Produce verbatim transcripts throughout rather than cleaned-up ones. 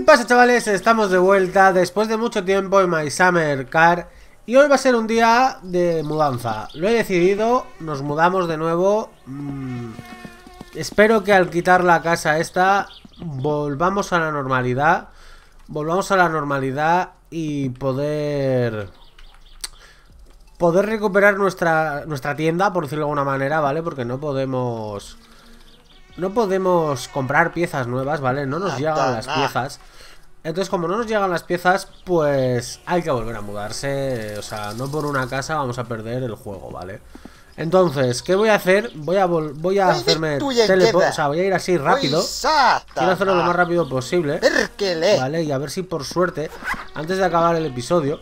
pasa, chavales? Estamos de vuelta después de mucho tiempo en My Summer Car. Y hoy va a ser un día de mudanza. Lo he decidido, nos mudamos de nuevo. mm, Espero que al quitar la casa esta volvamos a la normalidad. Volvamos a la normalidad y poder... Poder recuperar nuestra, nuestra tienda, por decirlo de alguna manera, ¿vale? Porque no podemos... No podemos comprar piezas nuevas, ¿vale? No nos llegan las piezas. Entonces, como no nos llegan las piezas, pues hay que volver a mudarse. O sea, no por una casa vamos a perder el juego, ¿vale? Entonces, ¿qué voy a hacer? Voy a, voy a hacerme teleport. O sea, voy a ir así rápido. Quiero hacerlo lo más rápido posible, ¿vale? Y a ver si por suerte, antes de acabar el episodio,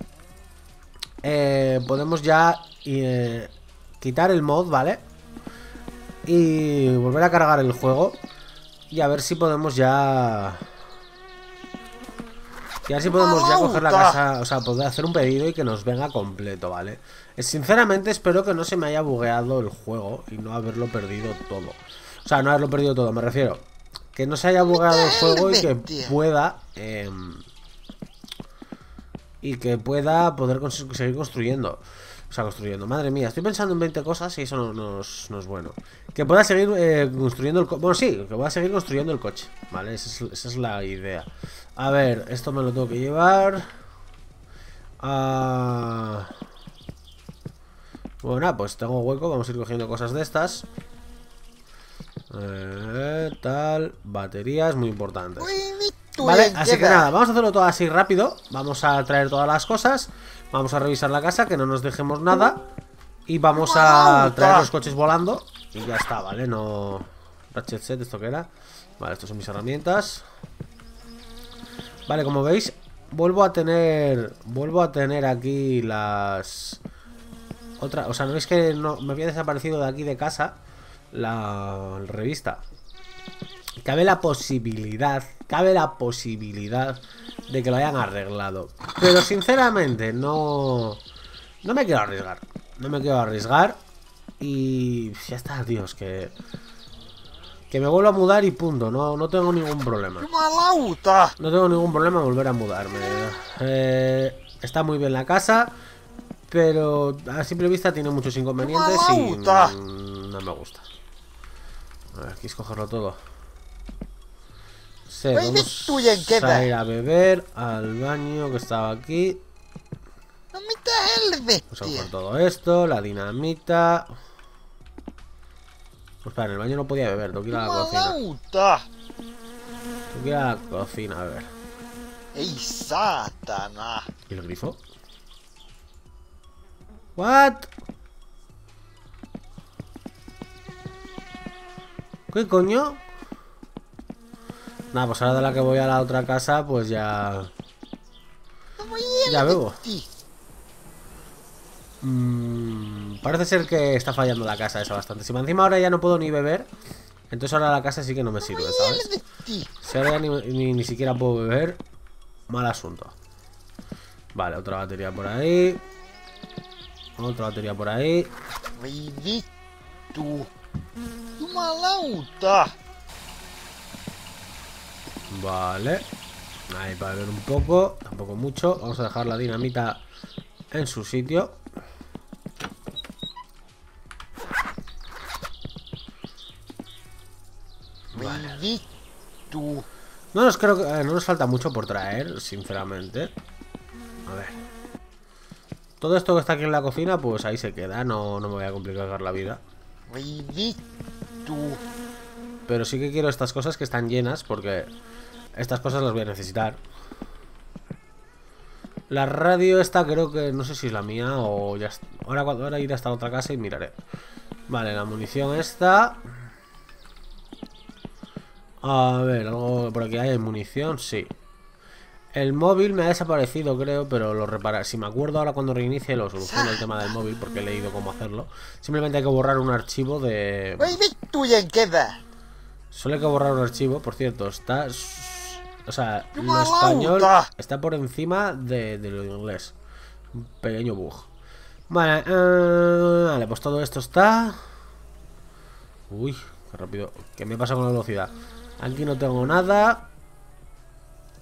eh, podemos ya eh, quitar el mod, ¿vale? Y volver a cargar el juego. Y a ver si podemos ya... Y a ver si podemos ya coger la casa. O sea, poder hacer un pedido y que nos venga completo, ¿vale? Sinceramente espero que no se me haya bugueado el juego y no haberlo perdido todo. O sea, no haberlo perdido todo, me refiero. Que no se haya bugueado el juego y que pueda... Eh, y que pueda poder cons seguir construyendo. O sea, construyendo. Madre mía, estoy pensando en veinte cosas y eso no, no, es, no es bueno. Que pueda seguir eh, construyendo el coche. Bueno, sí, que pueda seguir construyendo el coche. Vale, esa es, esa es la idea. A ver, esto me lo tengo que llevar. Ah... Bueno, pues tengo hueco. Vamos a ir cogiendo cosas de estas. Eh, tal. Baterías, muy importantes. Vale, así que nada, vamos a hacerlo todo así rápido. Vamos a traer todas las cosas. Vamos a revisar la casa, que no nos dejemos nada. Y vamos a traer los coches volando. Y ya está, ¿vale? No... Ratchet set, ¿esto qué era? Vale, estas son mis herramientas. Vale, como veis, vuelvo a tener... Vuelvo a tener aquí las... Otra... O sea, ¿no veis que no me había desaparecido de aquí de casa la revista? Cabe la posibilidad, cabe la posibilidad de que lo hayan arreglado. Pero sinceramente no... No me quiero arriesgar. No me quiero arriesgar. Y ya está, Dios, que... Que me vuelvo a mudar y punto. No, no tengo ningún problema. No tengo ningún problema en volver a mudarme. Eh, está muy bien la casa, pero a simple vista tiene muchos inconvenientes y no, no me gusta. A ver, aquí escogerlo todo. Sí, vamos a ir a beber al baño que estaba aquí. Vamos a coger todo esto, la dinamita. Pues para, en el baño no podía beber, tengo que ir a la cocina. Tengo que ir a la cocina, a ver. ¿Y el grifo? ¿What? ¿Qué coño? Nada, pues ahora de la que voy a la otra casa, pues ya... Ya bebo. Mm, parece ser que está fallando la casa esa bastante. Si encima ahora ya no puedo ni beber, entonces ahora la casa sí que no me sirve, ¿sabes? Si ahora ya ni, ni, ni siquiera puedo beber, mal asunto. Vale, otra batería por ahí. Otra batería por ahí. Vale. Ahí para ver un poco. Tampoco mucho. Vamos a dejar la dinamita en su sitio. Vale. No nos creo que eh, no nos falta mucho por traer, sinceramente. A ver. Todo esto que está aquí en la cocina, pues ahí se queda. No, no me voy a complicar la vida. Pero sí que quiero estas cosas que están llenas, porque estas cosas las voy a necesitar. La radio esta creo que... No sé si es la mía o ya... Ahora, ahora iré hasta otra casa y miraré. Vale, la munición esta... A ver, algo por aquí hay, ¿hay munición? Sí. El móvil me ha desaparecido, creo, pero lo repararé. Si me acuerdo ahora cuando reinicie lo soluciono el tema del móvil, porque he leído cómo hacerlo. Simplemente hay que borrar un archivo de... Solo hay que borrar un archivo, por cierto, está... O sea, lo español está por encima de, de lo inglés. Un pequeño bug. Vale, uh, vale, pues todo esto está... Uy, qué rápido. ¿Qué me pasa con la velocidad? Aquí no tengo nada.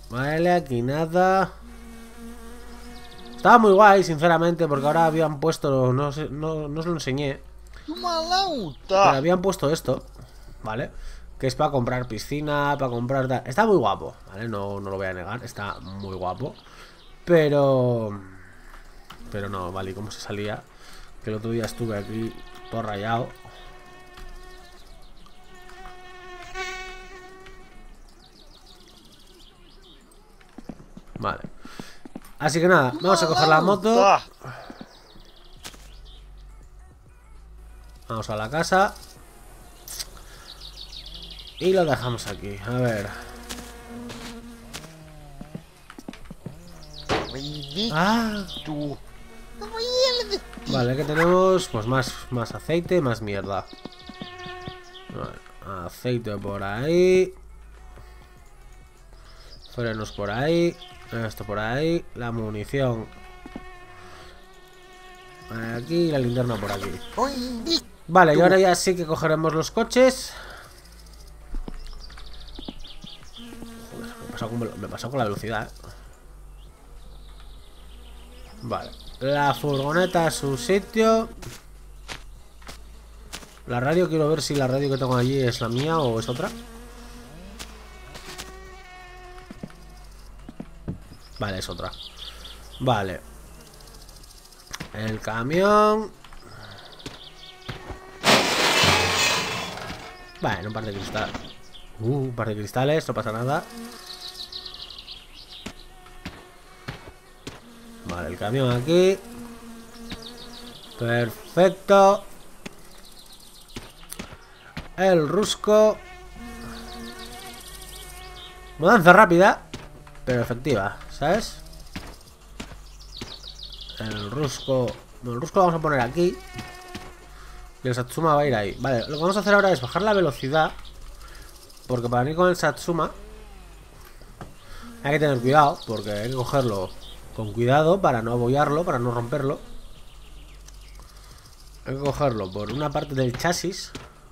Vale, aquí nada. Estaba muy guay, sinceramente, porque ahora habían puesto... No, sé, no, no os lo enseñé. Pero habían puesto esto, ¿vale? Que es para comprar piscina, para comprar... Está muy guapo, ¿vale? No, no lo voy a negar, está muy guapo. Pero... Pero no, vale, ¿y cómo se salía? Que el otro día estuve aquí todo rayado. Vale. Así que nada, vamos a coger la moto. Vamos a la casa. Y lo dejamos aquí, a ver. Ah. Vale, que tenemos pues más, más aceite, más mierda. Vale, aceite por ahí. Frenos por ahí. Esto por ahí. La munición aquí y la linterna por aquí. Vale, y ahora ya sí que cogeremos los coches. Joder, me he pasado con, me he pasado con la velocidad, ¿eh? Vale, la furgoneta a su sitio. La radio, quiero ver si la radio que tengo allí es la mía o es otra. Vale, es otra. Vale. El camión. Vale, un par de cristales. Uh, un par de cristales, no pasa nada. Vale, el camión aquí. Perfecto. El rusco. Mudanza rápida, pero efectiva, ¿sabes? El rusco. Bueno, el rusco lo vamos a poner aquí. Y el Satsuma va a ir ahí. Vale, lo que vamos a hacer ahora es bajar la velocidad. Porque para mí con el Satsuma hay que tener cuidado, porque hay que cogerlo con cuidado para no abollarlo, para no romperlo. Hay que cogerlo por una parte del chasis.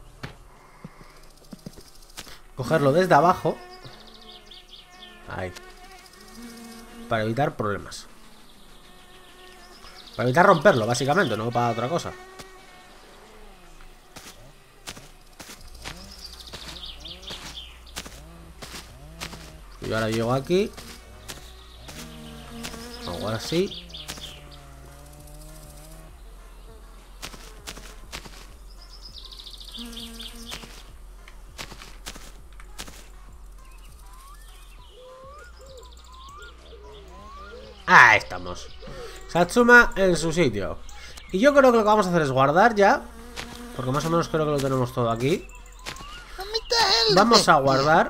Cogerlo desde abajo. Ahí. Para evitar problemas. Para evitar romperlo, básicamente, no para otra cosa. Y ahora llego aquí. Hago así. Ahí estamos. Satsuma en su sitio. Y yo creo que lo que vamos a hacer es guardar ya. Porque más o menos creo que lo tenemos todo aquí. Vamos a guardar.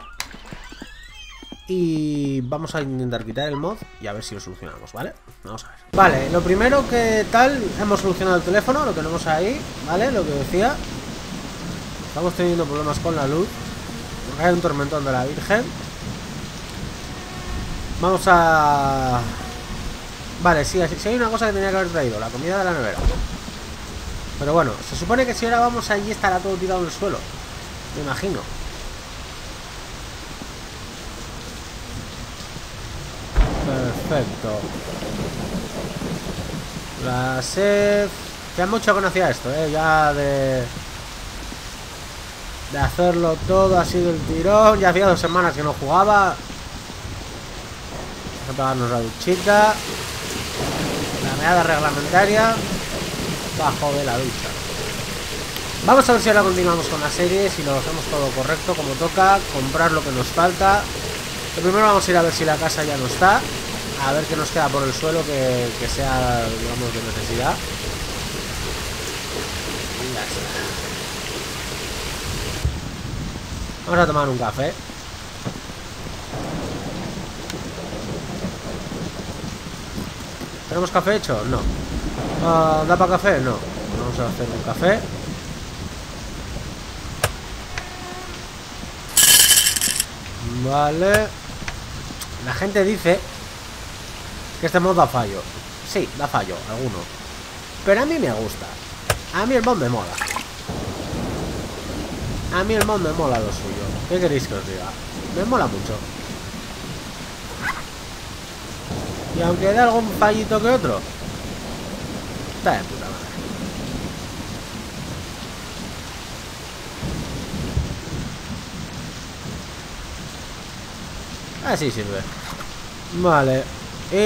Y vamos a intentar quitar el mod y a ver si lo solucionamos, ¿vale? Vamos a ver. Vale, lo primero que tal, hemos solucionado el teléfono, lo tenemos ahí, ¿vale? Lo que decía. Estamos teniendo problemas con la luz. Porque hay un tormentón de la Virgen. Vamos a... Vale, sí, sí hay una cosa que tenía que haber traído, la comida de la nevera. Pero bueno, se supone que si ahora vamos allí estará todo tirado en el suelo. Me imagino. Perfecto. La sed... Ya mucho conocía esto, eh. Ya de... De hacerlo todo así del tirón. Ya hacía dos semanas que no jugaba. Vamos a pegarnos la duchita. La meada reglamentaria. Bajo de la ducha. Vamos a ver si ahora continuamos con la serie. Si lo hacemos todo correcto como toca. Comprar lo que nos falta. Lo primero vamos a ir a ver si la casa ya no está. A ver qué nos queda por el suelo que, que sea, digamos, de necesidad. Y ya está. Vamos a tomar un café. ¿Tenemos café hecho? No. Uh, ¿Da para café? No. Vamos a hacer un café. Vale. La gente dice que este mod da fallo. Sí, da fallo, alguno. Pero a mí me gusta. A mí el mod me mola. A mí el mod me mola lo suyo. ¿Qué queréis que os diga? Me mola mucho. Y aunque dé algún fallito que otro, está de puta madre. Así sirve. Vale. Y...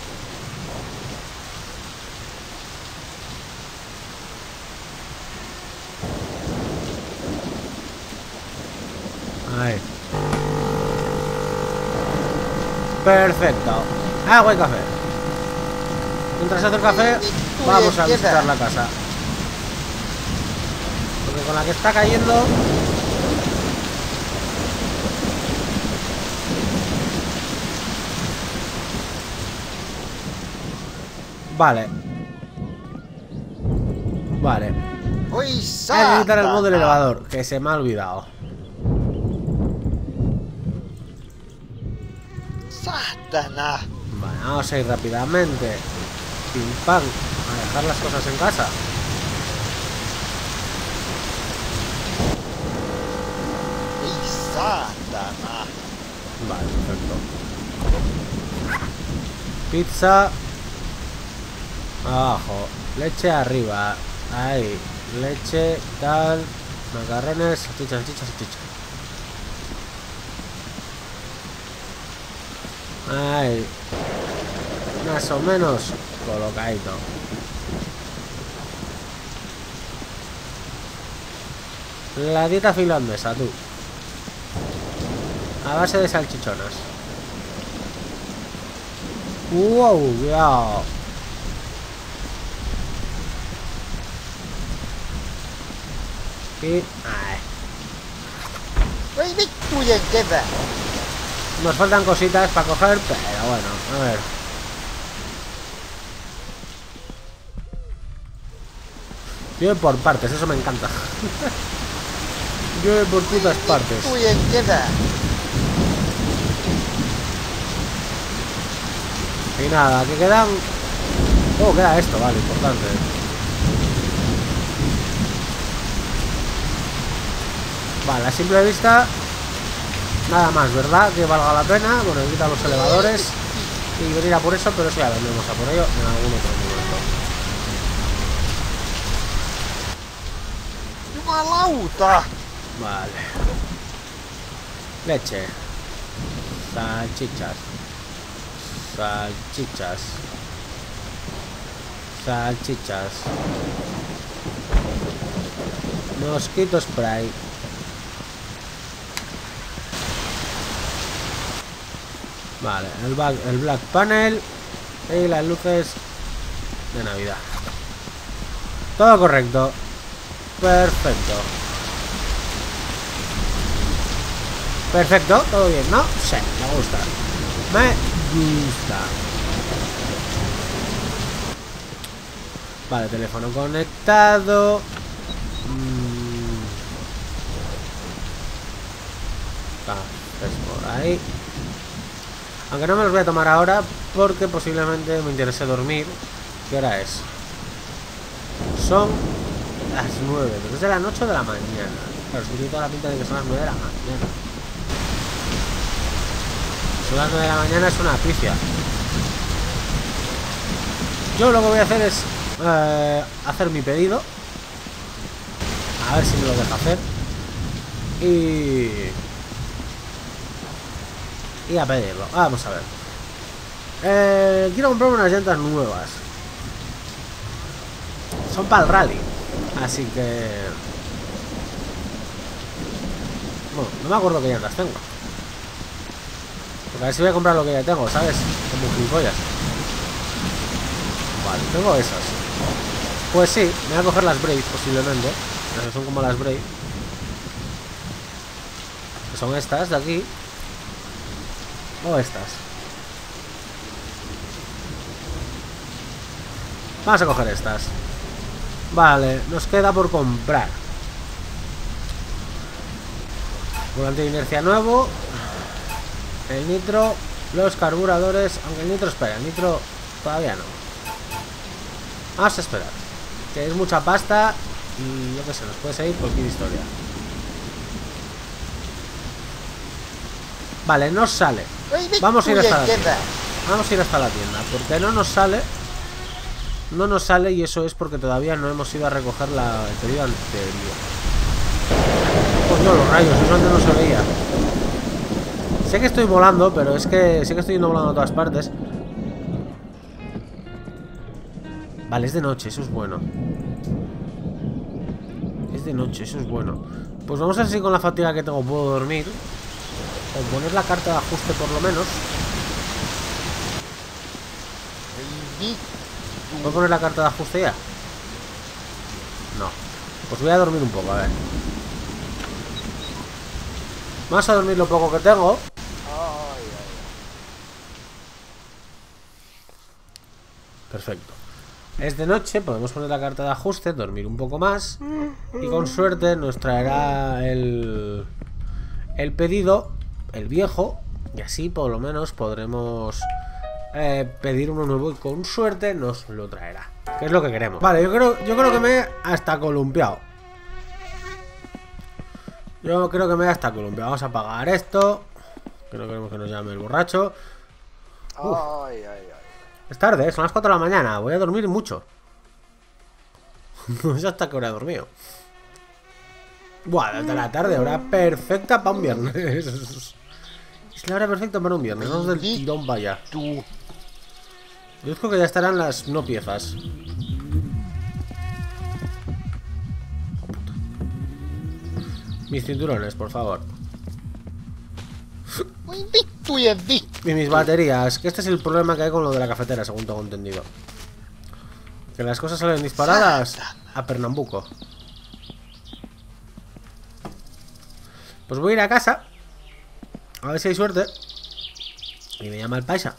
ahí. Perfecto. Agua y café. Mientras hace el café, vamos a visitar la casa. Porque con la que está cayendo... Vale. Vale. Hay que quitar el modo del elevador, que se me ha olvidado. Satana. Vale, vamos a ir rápidamente. Pim pam. A dejar las cosas en casa. Satana. Vale, perfecto. Pizza. Abajo. Leche arriba. Ahí. Leche, tal. Macarrones, salchichas, salchichas, salchichas. Ahí. Más o menos colocadito. La dieta finlandesa, tú. A base de salchichonas. Wow, cuidado. Y... ay. Nos faltan cositas para coger, pero bueno, a ver. Llueve por partes, eso me encanta. Llueve por putas partes. Y nada, que quedan... oh, queda esto, vale, importante. Vale, a simple vista nada más, ¿verdad? Que valga la pena. Bueno, quita los elevadores y venir a por eso, pero eso ya vendremos a por ello en algún otro momento. Vale. Leche. Salchichas. Salchichas. Salchichas. Mosquito spray. Vale, el, back, el black panel y las luces de Navidad. Todo correcto. Perfecto. Perfecto, todo bien, ¿no? Sí, me gusta. Me gusta. Vale, teléfono conectado. Mm. Ah, es por ahí. Aunque no me los voy a tomar ahora porque posiblemente me interese dormir. ¿Qué hora es? Son las nueve, pero es de las ocho de la mañana. Claro, si tiene toda la pinta de que son las nueve de la mañana. Son las nueve de la mañana, es una pifia. Yo lo que voy a hacer es eh, hacer mi pedido. A ver si me lo deja hacer. Y... y a pedirlo. Vamos a ver. Eh, quiero comprarme unas llantas nuevas. Son para el rally. Así que... bueno, no me acuerdo qué llantas tengo. Porque a ver si voy a comprar lo que ya tengo, ¿sabes? Como gilipollas. Vale, tengo esas. Pues sí, me voy a coger las Brave posiblemente. Esas son como las Brave. Que son estas de aquí. O estas. Vamos a coger estas. Vale, nos queda por comprar volante de inercia nuevo, el nitro, los carburadores. Aunque el nitro, espera, el nitro todavía no. Vamos a esperar, que es mucha pasta y yo qué sé, nos puede seguir cualquier historia. Vale, nos sale. Vamos a ir hasta la tienda. Vamos a ir hasta la tienda, porque no nos sale. No nos sale y eso es porque todavía no hemos ido a recoger la, el pedido anterior. Coño, los rayos, eso antes no se veía. Sé que estoy volando, pero es que sé que estoy yendo volando a todas partes. Vale, es de noche, eso es bueno. Es de noche, eso es bueno. Pues vamos a ver si con la fatiga que tengo puedo dormir. O poner la carta de ajuste por lo menos. ¿Puedo poner la carta de ajuste ya? No. Pues voy a dormir un poco, a ver. Vamos a dormir lo poco que tengo. Perfecto. Es de noche, podemos poner la carta de ajuste, dormir un poco más. Y con suerte nos traerá el, el pedido, el viejo. Y así por lo menos podremos eh, pedir uno nuevo y con suerte nos lo traerá. Que es lo que queremos. Vale, yo creo, yo creo que me he hasta columpiado. Yo creo que me he hasta columpiado. Vamos a apagar esto. Que no queremos que nos llame el borracho. Ay, ay, ay. Es tarde, ¿eh? Son las cuatro de la mañana. Voy a dormir mucho. No sé hasta qué hora he dormido. Buah, desde la tarde, hora perfecta para un viernes. Es la hora perfecta para un viernes. No del tirón, vaya. Yo creo que ya estarán las no piezas. Oh, puta. Mis cinturones, por favor. Y mis baterías, que este es el problema que hay con lo de la cafetera, según tengo entendido. Que las cosas salen disparadas a Pernambuco. Pues voy a ir a casa, a ver si hay suerte. Y me llama el paisa.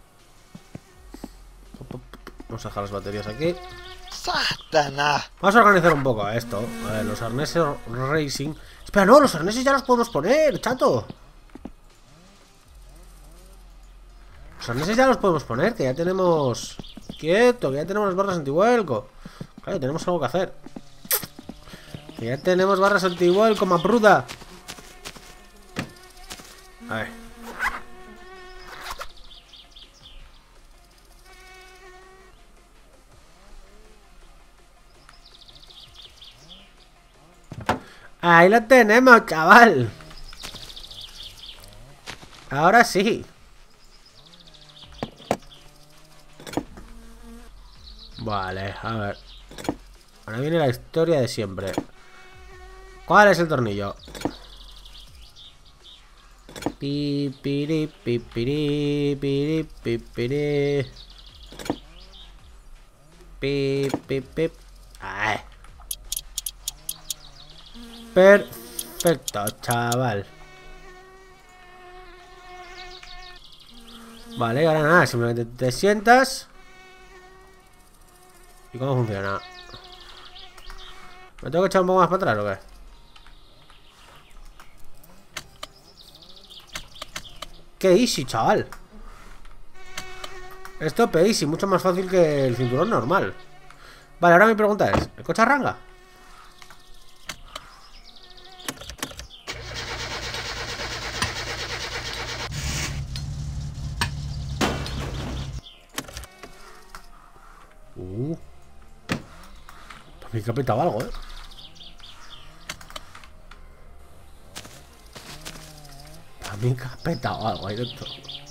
Vamos a dejar las baterías aquí. Vamos a organizar un poco esto. A ver, los arneses racing. Espera, no, los arneses ya los podemos poner, chato. Los arneses ya los podemos poner, que ya tenemos... Quieto, que ya tenemos las barras antivuelco. Claro, tenemos algo que hacer. Que ya tenemos barras antivuelco, mapruda. A ver. Ahí lo tenemos, chaval. Ahora sí. Vale, a ver. Ahora viene la historia de siempre. ¿Cuál es el tornillo? Pi, piri, pi, piri, piri, pi, piri. Pi, pi, pi. Ay. Perfecto, chaval. Vale, ahora nada, simplemente te sientas. ¿Y cómo funciona? ¿Me tengo que echar un poco más para atrás o qué? ¡Qué easy, chaval! Esto es easy, mucho más fácil que el cinturón normal. Vale, ahora mi pregunta es, ¿el coche arranca? Uh. También que ha petado algo, ¿eh? También que ha petado algo ahí dentro.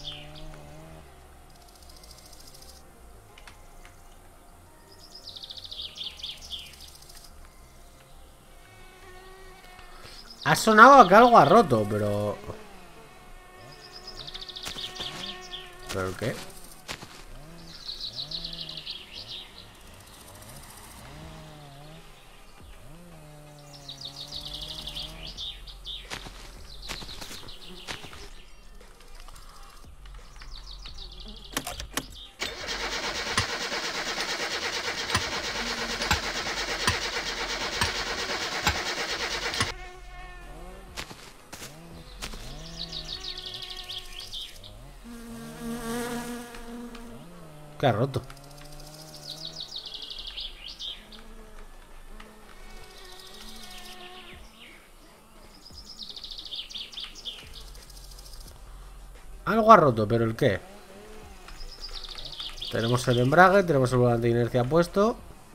Ha sonado que algo ha roto, pero... ¿Pero qué? ¿Qué ha roto? Algo ha roto, pero ¿el qué? Tenemos el embrague, tenemos el volante de inercia puesto.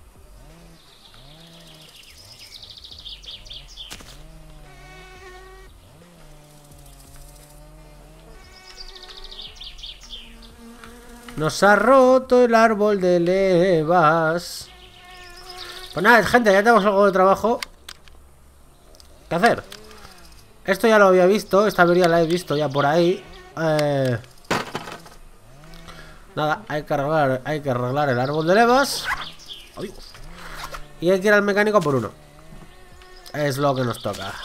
Nos ha roto el árbol de levas. Pues nada, gente, ya tenemos algo de trabajo que hacer. Esto ya lo había visto, esta avería la he visto ya por ahí. Eh... Nada, hay que arreglar, hay que arreglar el árbol de levas. Adiós. Y hay que ir al mecánico por uno. Es lo que nos toca.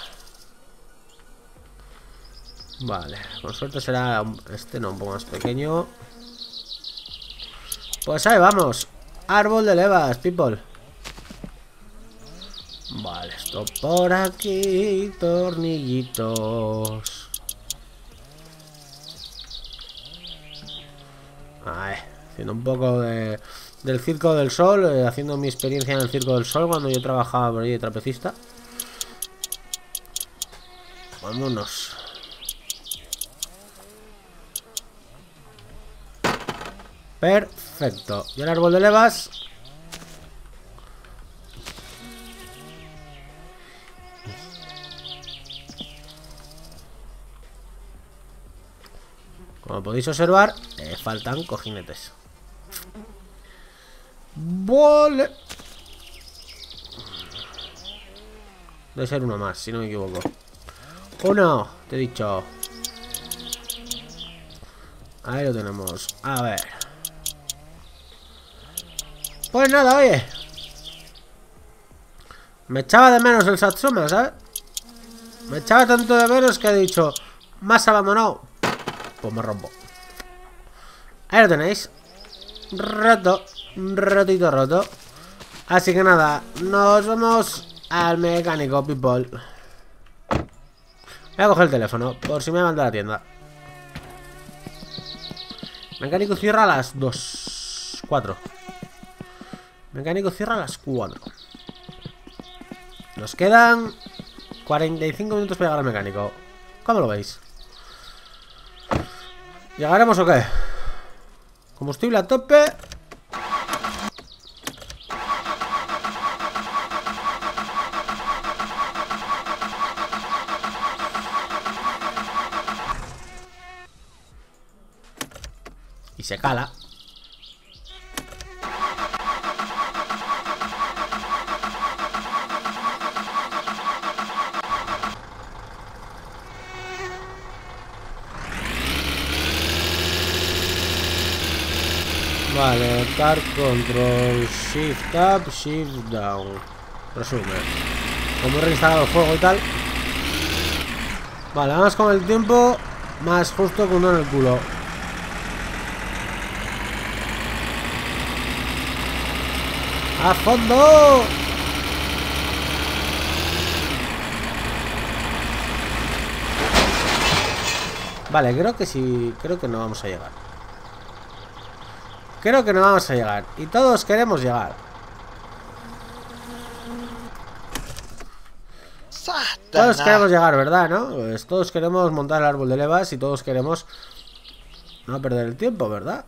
Vale, con suerte será este, no, un poco más pequeño. Pues ahí vamos. Árbol de levas, people. Vale, esto por aquí. Tornillitos. Ay, haciendo un poco de, del Circo del Sol, eh, haciendo mi experiencia en el Circo del Sol cuando yo trabajaba por ahí de trapecista. Vámonos. Perfecto. Y el árbol de levas. Como podéis observar, eh, faltan cojinetes. Vale. Debe ser uno más, si no me equivoco. Uno, te he dicho. Ahí lo tenemos. A ver. Pues nada, oye. Me echaba de menos el Satsuma, ¿sabes? Me echaba tanto de menos que he dicho, más abandonado. Pues me rompo. Ahí lo tenéis. Roto. Rotito roto. Así que nada, nos vamos al mecánico, people. Voy a coger el teléfono, por si me manda a la tienda. Mecánico cierra a las dos. cuatro. Mecánico cierra a las cuatro. Nos quedan cuarenta y cinco minutos para llegar al mecánico. ¿Cómo lo veis? ¿Llegaremos o qué? Combustible a tope. Y se cala. Vale, car control, shift up, shift down. Resumen. Como he reinstalado el juego y tal. Vale, vamos con el tiempo más justo que uno en el culo. ¡A fondo! Vale, creo que sí. Creo que no vamos a llegar. Creo que no vamos a llegar. Y todos queremos llegar. Todos queremos llegar, ¿verdad? ¿No? Pues todos queremos montar el árbol de levas y todos queremos no perder el tiempo, ¿verdad?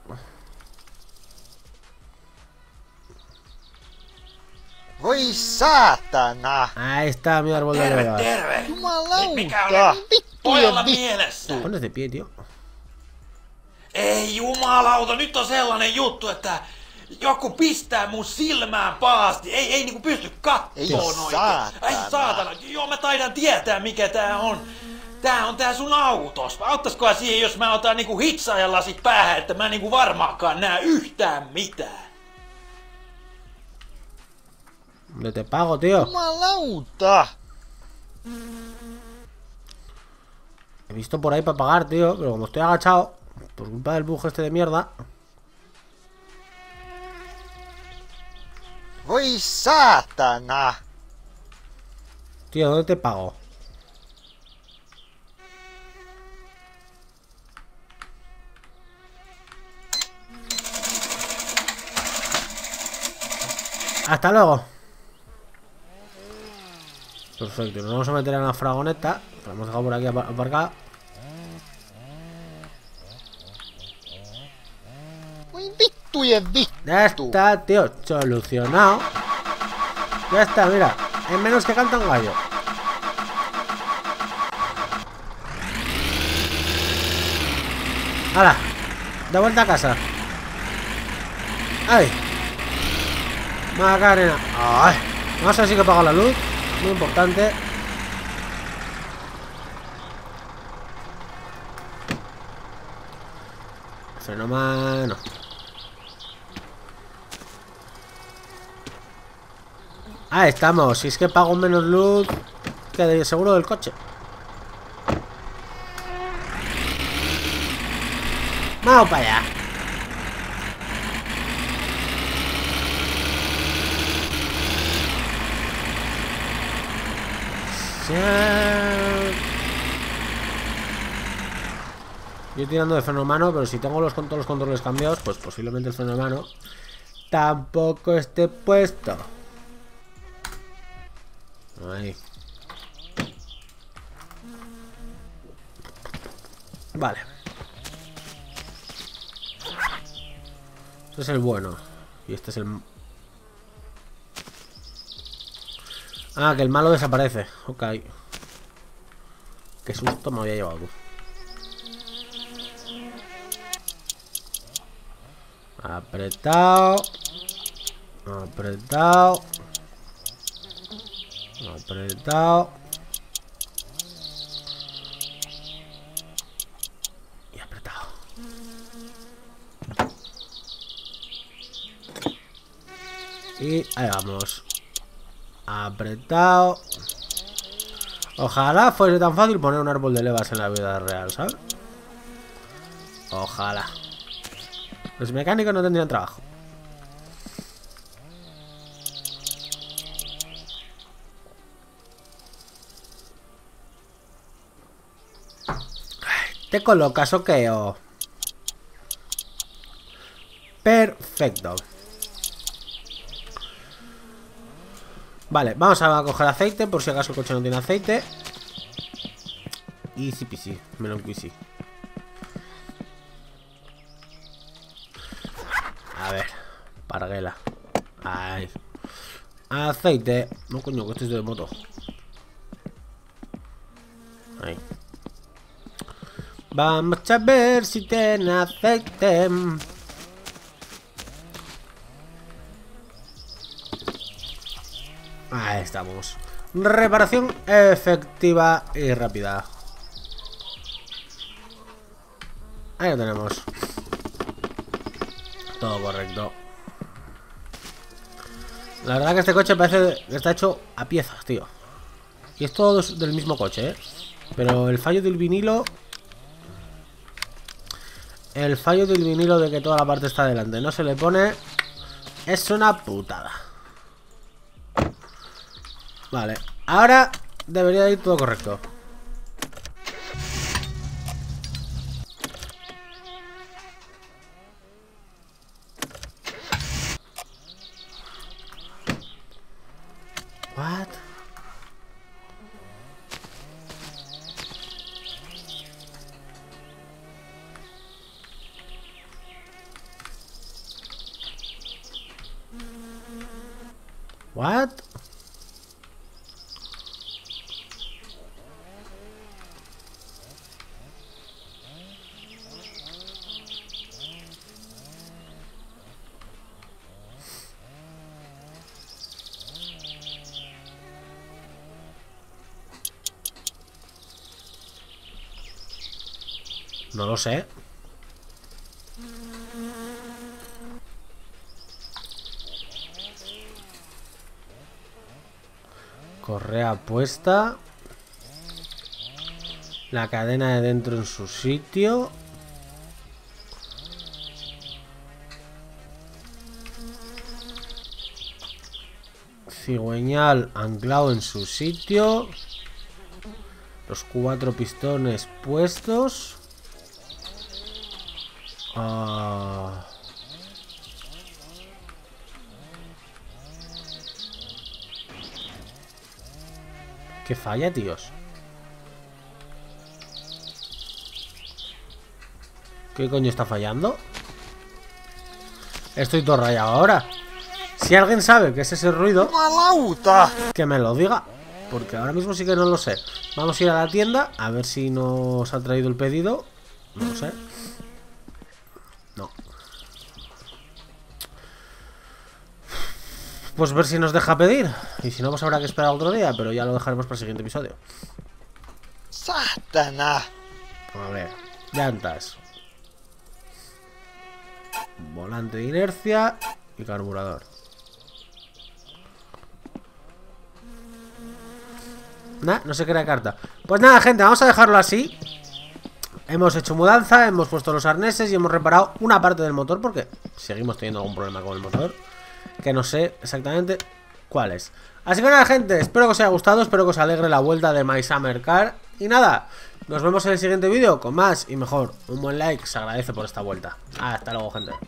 Voi saatana! Ahí está mi árbol de Terve, levas. terve! Jumalauta! Mikä oli pojalla Vittujen mielessä? Pones de pie, tío. Ei jumalauta, nyt on sellainen juttu, että joku pistää mun silmään pahasti. Ei, ei niinku pysty kattoon Ei oikein. saatana. Ai saatana. Joo, mä taidan tietää mikä tää on. Tää on tää sun autos. Auttaisikohan siihen, jos mä otan niinku hitsaajan lasit päähän, että mä niinku varmaankaan näe yhtään mitään. No te pago, tío. Jumalauta! He visto por ahí para pagar, tío. Pero como estoy agachado, por culpa del bug este de mierda. Voi saatana! Tío, ¿dónde te pago? Hasta luego. Perfecto, nos vamos a meter en la fragoneta. La hemos dejado por aquí aparcada. Voi vittu! Ya está, tío, solucionado. Ya está, mira. En menos que canta un gallo. ¡Hala! De vuelta a casa. ¡Ay! Macarena. ¡Ay! Vamos a ver si que apago la luz. Muy importante. Fenómeno. Ah, estamos. Si es que pago menos luz que de seguro del coche. Vamos para allá. Yo tirando de freno de mano, pero si tengo los, todos los controles cambiados, pues posiblemente el freno de mano tampoco esté puesto. Ahí. Vale. Este es el bueno. Y este es el... Ah, que el malo desaparece. Ok. Qué susto me había llevado tú. Apretado. Apretado. Apretado. Y apretado. Y ahí vamos. Apretado. Ojalá fuese tan fácil poner un árbol de levas en la vida real, ¿sabes? Ojalá. Los mecánicos no tendrían trabajo. ¿Te colocas o qué? Oh. Perfecto. Vale, vamos a coger aceite por si acaso el coche no tiene aceite. Easy peasy, melon quisy. A ver, parguela. Ahí. Aceite. No, coño, que esto es de moto. Ahí. Vamos a ver si tiene aceite. Ahí estamos. Reparación efectiva y rápida. Ahí lo tenemos. Todo correcto. La verdad que este coche parece que está hecho a piezas, tío. Y es todo del mismo coche, ¿eh? Pero el fallo del vinilo... El fallo del vinilo de que toda la parte está delante no se le pone... Es una putada. Vale, ahora debería ir todo correcto. What? What? No lo sé. Correa puesta. La cadena de dentro en su sitio. Cigüeñal anclado en su sitio. Los cuatro pistones puestos. Ah... ¿Qué falla, tíos? ¿Qué coño está fallando? Estoy todo rayado ahora. Si alguien sabe qué es ese ruido, Jumalauta. que me lo diga. Porque ahora mismo sí que no lo sé. Vamos a ir a la tienda a ver si nos ha traído el pedido. No lo sé. No. Pues ver si nos deja pedir. Y si no, pues habrá que esperar otro día. Pero ya lo dejaremos para el siguiente episodio. Satana. A ver, llantas, volante de inercia y carburador. Nah, no se crea carta. Pues nada, gente, vamos a dejarlo así. Hemos hecho mudanza, hemos puesto los arneses y hemos reparado una parte del motor porque seguimos teniendo algún problema con el motor, que no sé exactamente cuál es. Así que nada, gente, espero que os haya gustado, espero que os alegre la vuelta de My Summer Car. Y nada, nos vemos en el siguiente vídeo con más y mejor. Un buen like se agradece por esta vuelta. Hasta luego, gente.